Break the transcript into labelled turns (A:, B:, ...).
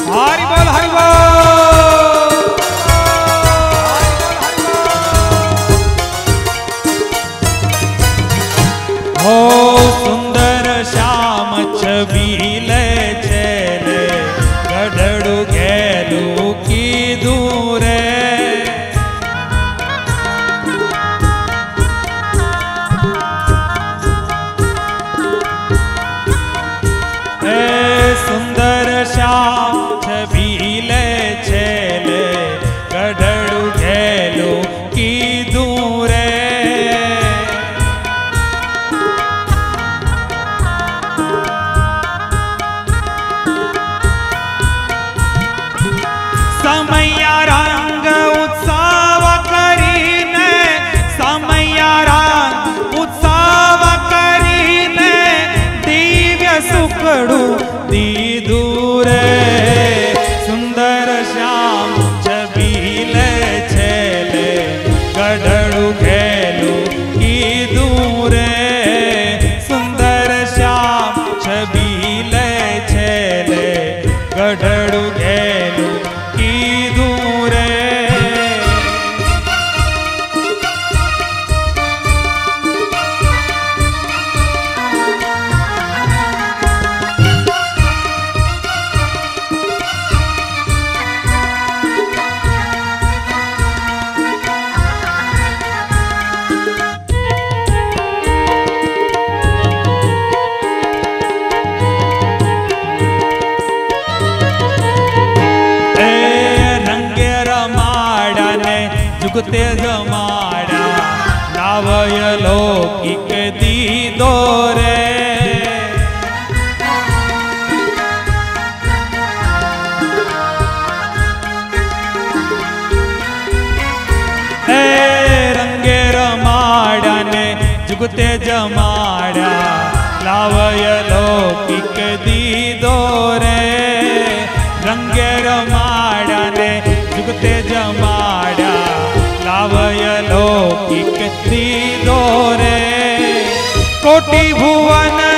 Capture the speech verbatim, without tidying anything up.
A: हरि बोल हरि बोल। हो सुंदर श्याम छबीले चले गढ़ड़ू गेलू की दूरे। सुंदर श्याम छबीले चले गढ़ड़ू गेलू की दूरे। समैया रंग उत्सव करीने, समैया रंग उत्सव करीने दिव्य सुखड़ू दी दूरे। सुंदर श्याम छबीले चले गढ़ड़ू गेलू की दूरे। सुंदर श्याम छबीले चले गढ़ड़ू गेलू की दूरे। जुगते जमाड़ा लावय लौकिक दी दोरे। रंगे रमाड़ा ने जुगते जमाड़ा लावय लौकिक दी दोरे। रंगे रमाड़ा ने जुगते जमाड़ा लावय लौकिक दी दोरे। कोटि भुवन